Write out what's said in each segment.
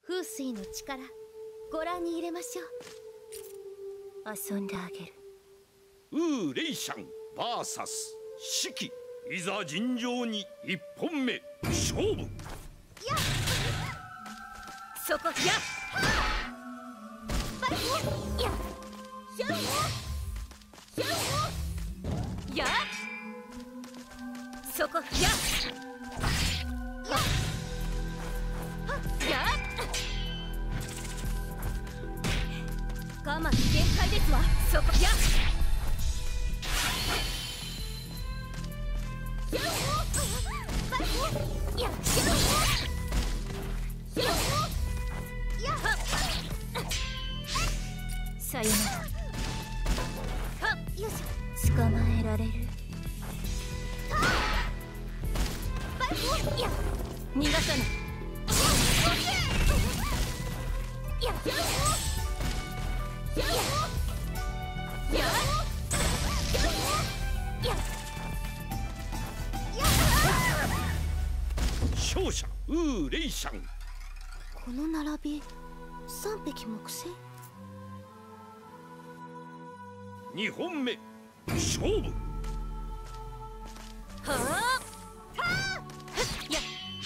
風水の力ご覧に入れましょう。遊んであげる。 レイシャン VS 四季、いざ尋常に一本目勝負。 やっそこやっバイフやシャンシャンやそこやや我慢限界ですわ。そこやバイフやシャンシャンやさよなら。はっよいしょ。捕まえられる。バイフや逃がさない。やや勝者レイシャン。 この並び3匹木星。 2本目勝負。 はあはあや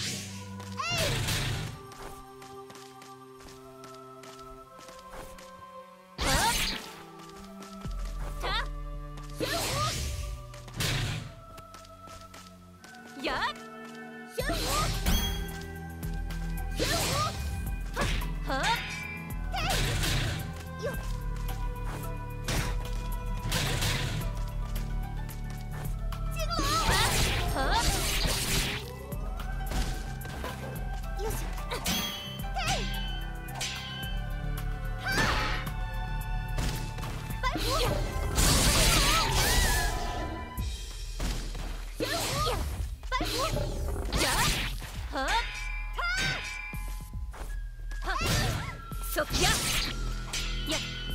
そきやや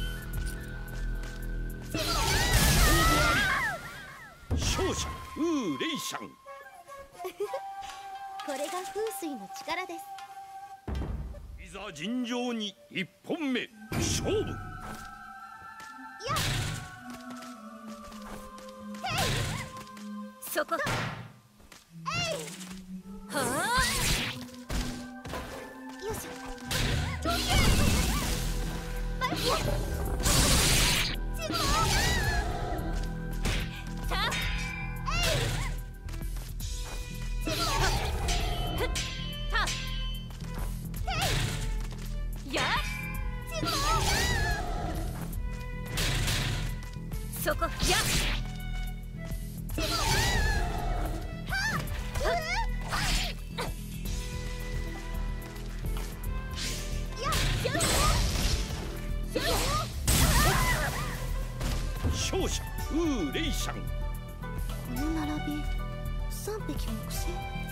勝者レイシャン。 これが風水の力です。 いざ尋常に一本目勝負。 やそこはあよいしょ。バイフそこや勝者レイシャン。 この並び3匹木星。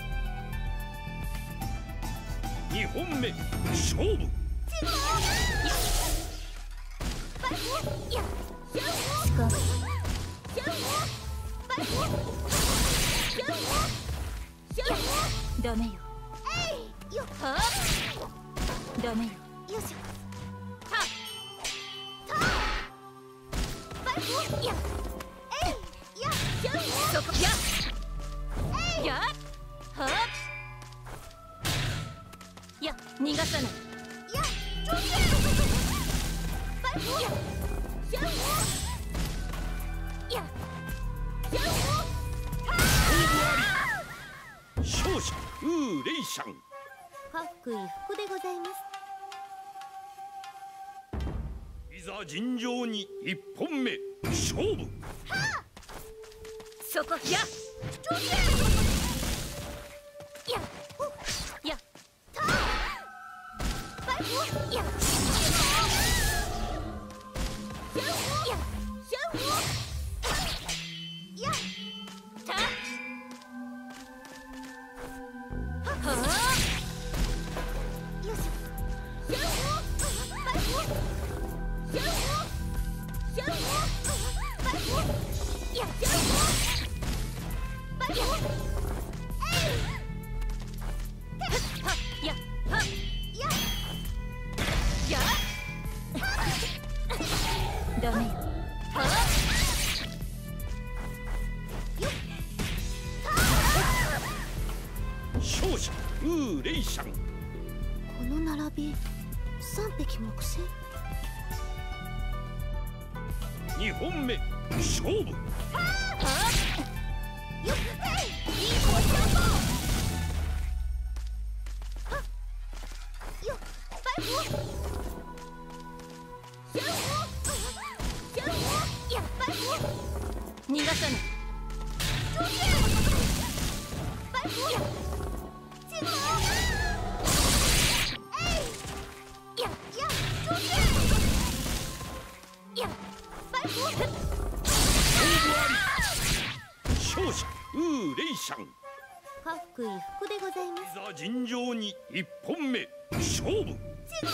2本目勝負。 ダメよ。ダメよ。よいしょ。そこややはや逃がさない。 勝者レイシャン。 各衣服でございます。 いざ尋常に一本目勝負。 そこややややダメよ。 勝者ウーレイシャン。 この並び3匹木星。 2本目勝負。 よっ、いいポジション。よっ、バイフ。やっぱり逃がさない。バイフ。チモ。やバイフ。 勝者ウーレイシャン。 かっこいい服でございます。 いざ尋常に1本目勝負。 チモ。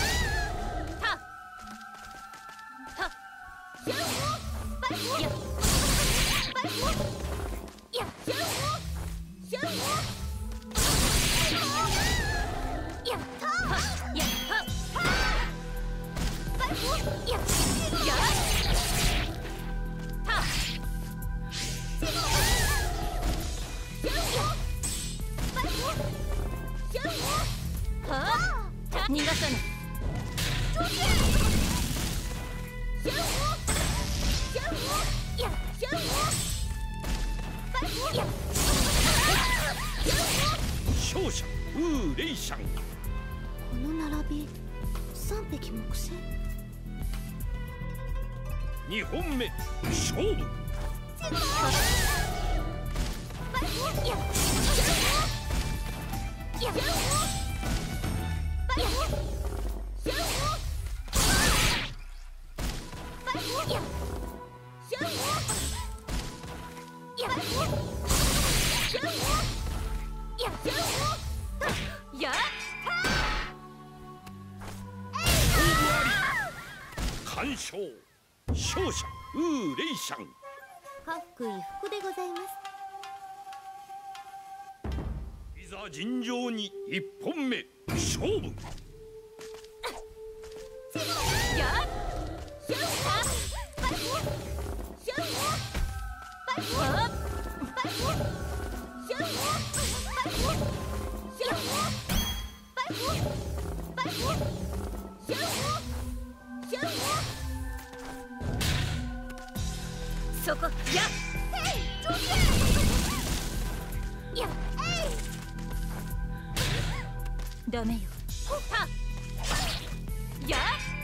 バイフ。やバイフ。ややったー。やバイフ。や逃がさない。 勝者ウーレイシャン。 この並び3匹木星。 2本目勝負。完勝。勝者ウーレイシャン。 かっこいい服でございます。 いざ尋常に1本目勝負。 そこやダメよ。や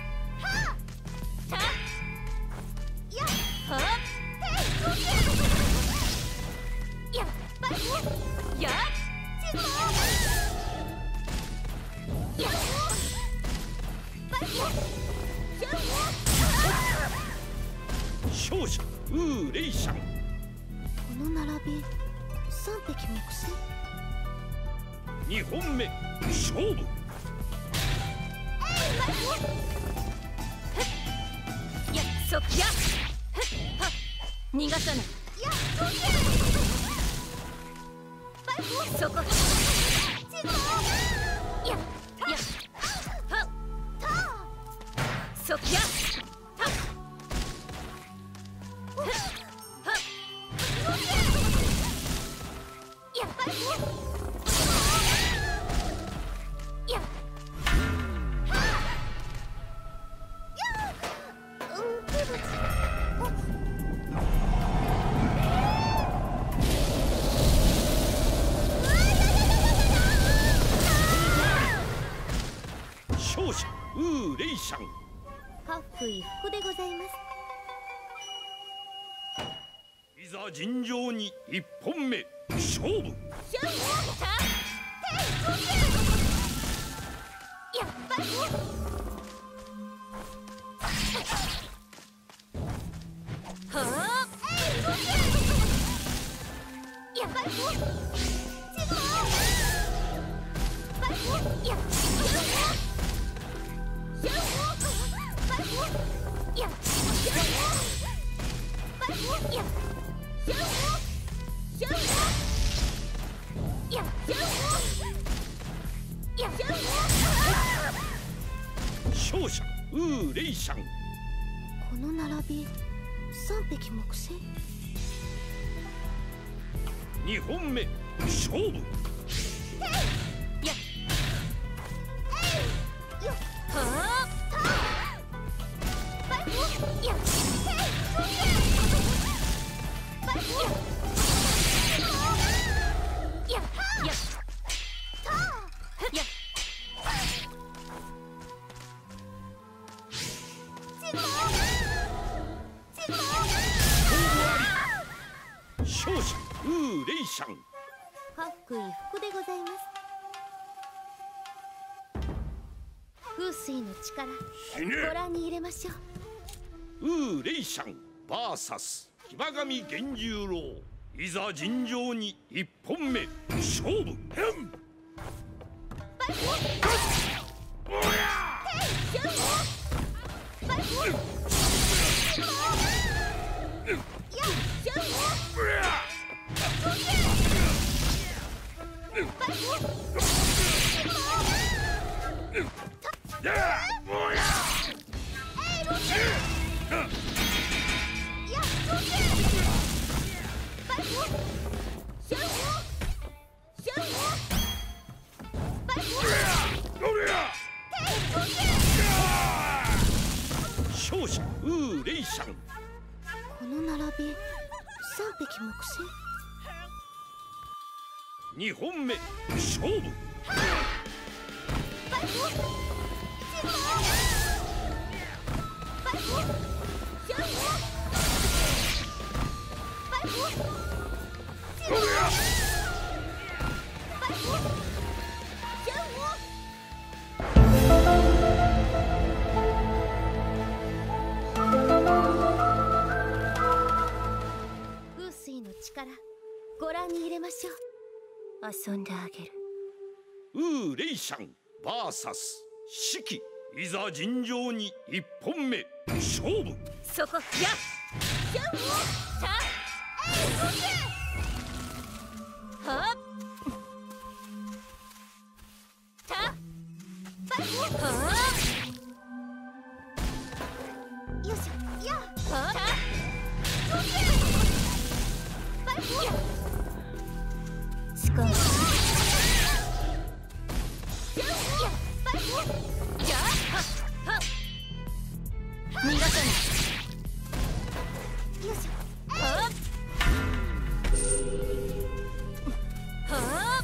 勝者ウーレイシャン。 この並び3匹木星。 2本目勝負。 逃がさない。そこそきや勝者ウーレイシャン。 かっこいい服でございます。 いざ尋常に1本目勝負。勝者ウーレイシャン。 ここの並び、3匹木星。 2本目勝負。 やっよっはあバイフやっバイフやっやったやっ勝者ウーレイシャン。 各位福でございます。風水の力ご覧に入れましょう。 ウーレイシャン VS 騎馬神源十郎。いざ尋常に1本目勝負。 バイフおやバイフや勝者ウーレイシャン。 この並び、3匹木星。 2本目勝負。 バイフバイフやっバイフ風水の力ご覧に入れましょう。遊んであげる。 ウーレイシャン VS 四季。いざ尋常に1本目勝負。 そこやったはったバイフはよいしょやはったバイフやしかもやバイフやはっ逃がさない。よいしょはっはっ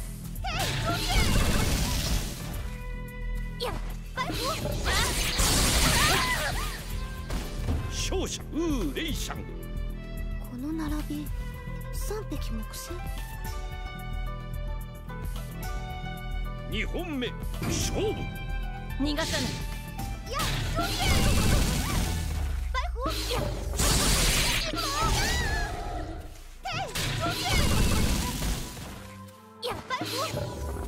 やバイフ勝者ウーレイシャン。 この並び、3匹木星。 2本目勝負。 逃がさない。やバイフややバイフ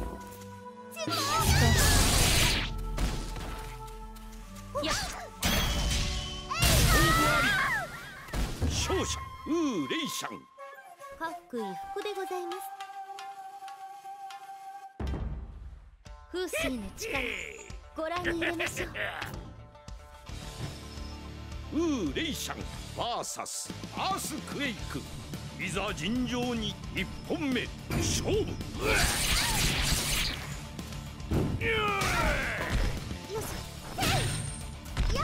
や勝者ウーレイシャン。 各位福でございます。風水の力ご覧に入れましょう。 ウーレイシャン VS アースクエイク。いざ尋常に1本目勝負。 よいしょや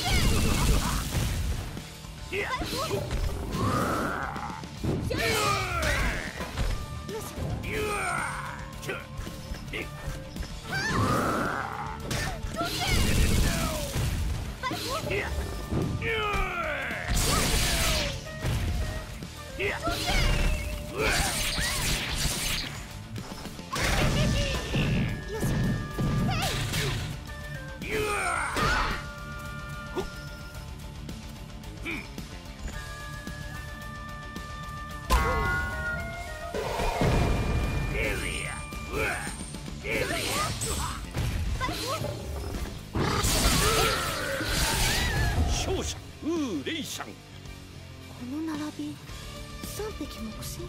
勝者ウーレイシャン。 この並び、3匹木星。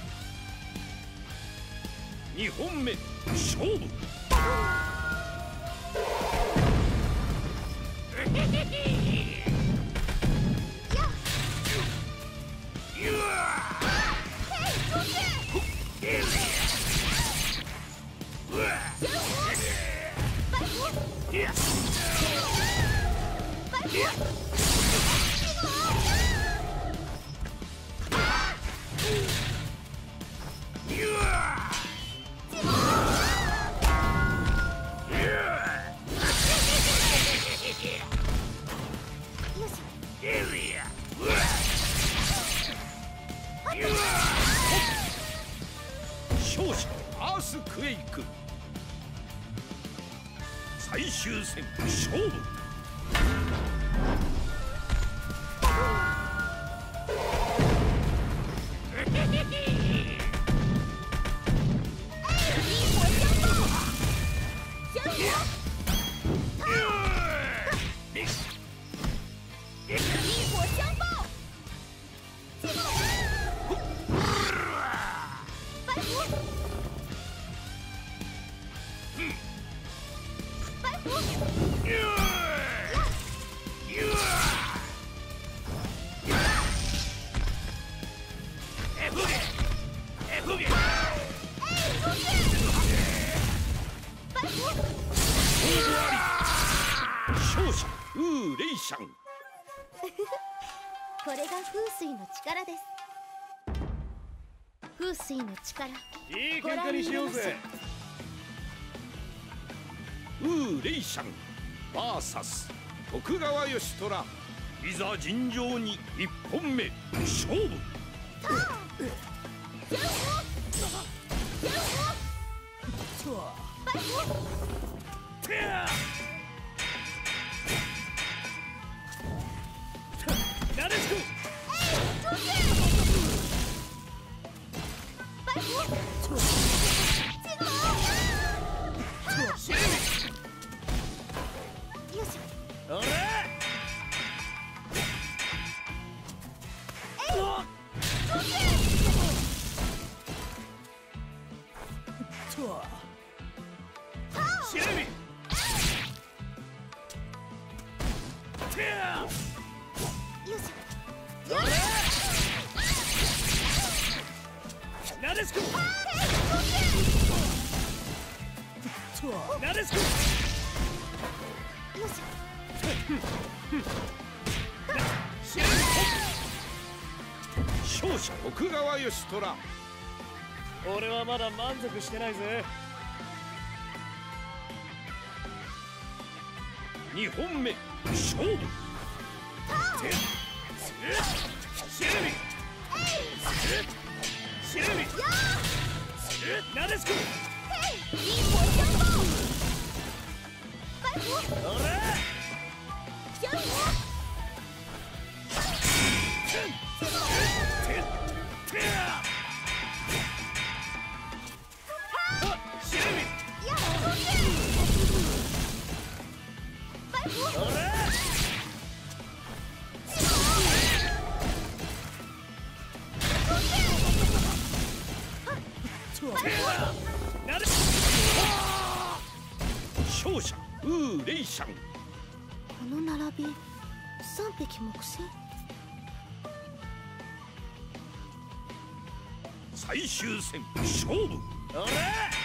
2本目勝負。 勝者アースクエイク。最終戦勝負。勝者ウーレイシャン。 これが風水の力です。風水の力、 いい喧嘩にしようぜ。 ウーレイシャン VS 徳川義虎。いざ尋常に一本目勝負。 なでしこ。おら。シレミ。なでしこ。なでしこ。 勝者徳川義虎。 俺はまだ満足してないぜ。 2本目勝負。 シレミ。シレミ。なでしこ。おら。 勝者ウーレイシャン。 この並び、三匹木星。 最終戦勝負。 おら。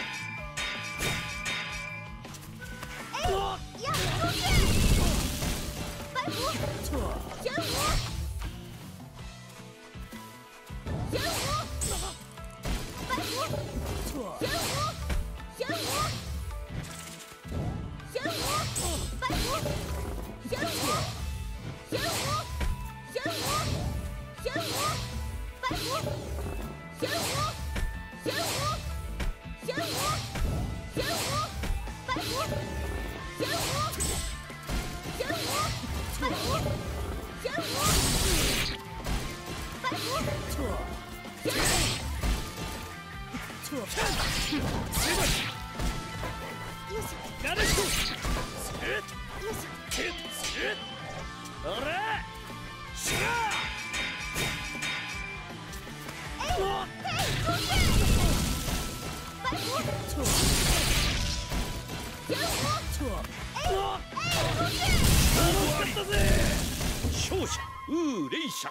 勝者ウーレイシャン。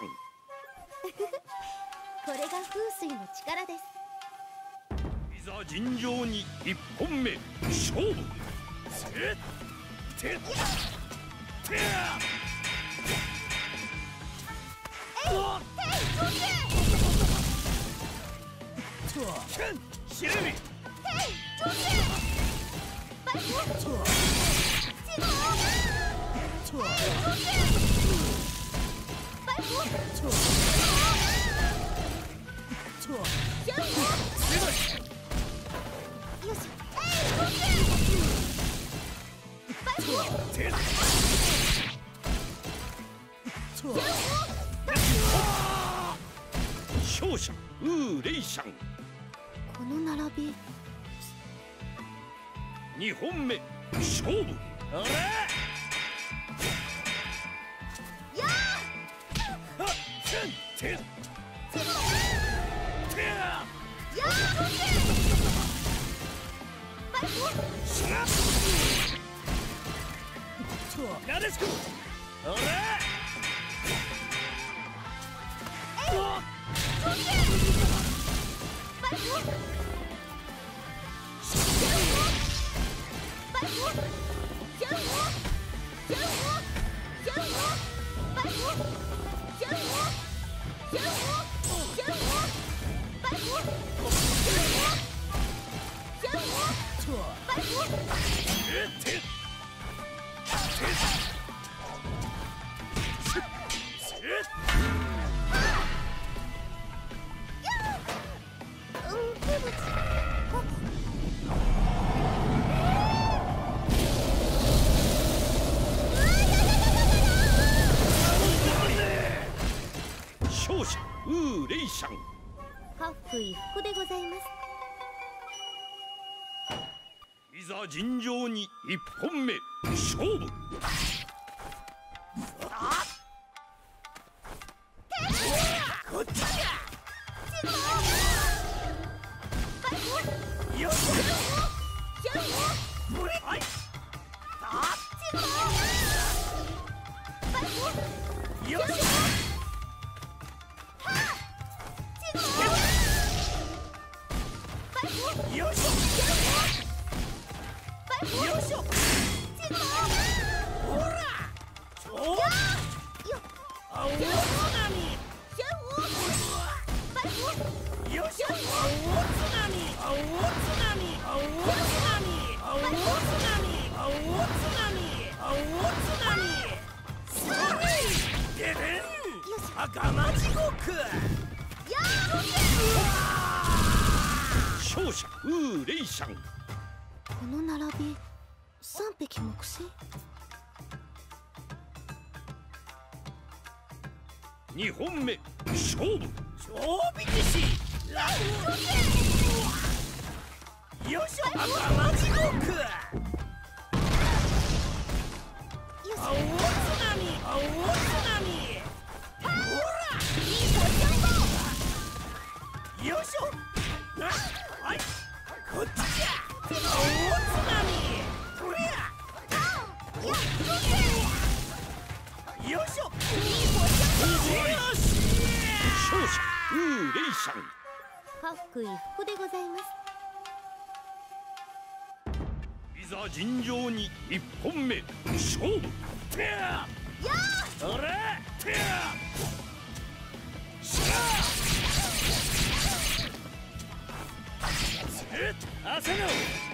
これが風水の力です。 いざ尋常に一本目勝負。 勝者ウーレイシャン。 この並び。 2本目勝負。 あれやはっせんてやなでしこあれ勝者ウーレイシャン。 かっふい福でございます。 いざ尋常に1本目勝負。 こっちよしはいよしよしよしほらあおつなみよしあおつなみあおつなみあおつなみあおつなみあおつなみあおつなみそれででん赤間地獄勝者ウーレイシャン。 この並び三匹木星。 2本目勝負。 超美士ラウよし赤間地獄青津波青津波ほらよいしょはいこっちじゃ青津波これやよいしょよし勝者ウーレイシャン。 かっくい福でございます。 いざ尋常に1本目勝負。 てやそれてやしゃあせの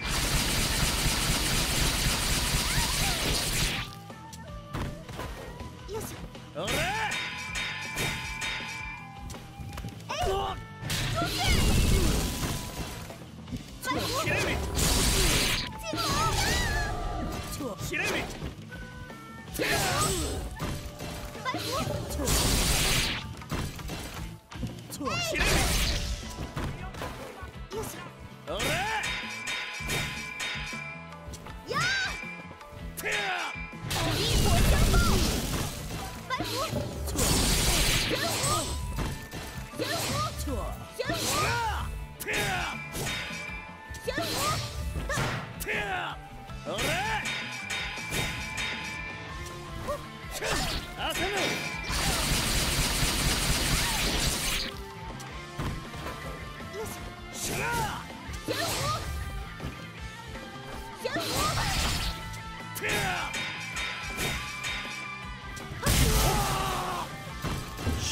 よいしょ。 あれひれみひれみてやひれみよいしょ。 あれてやてやてやあれあせの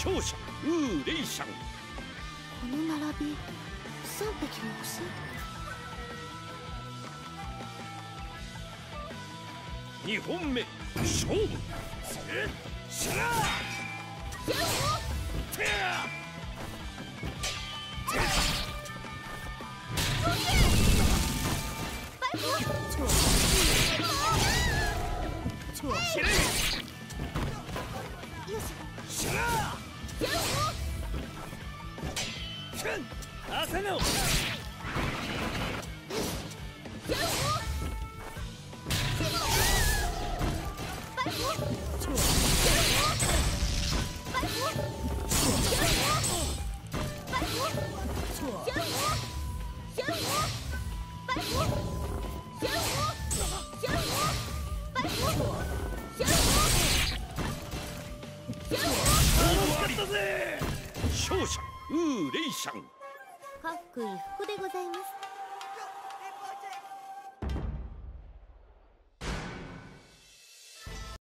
勝者ウーレイシャン。 この並び、3匹の星。 2本目勝負。しゃら朝の勝者ウーレイシャン。 かっこいい服でございます。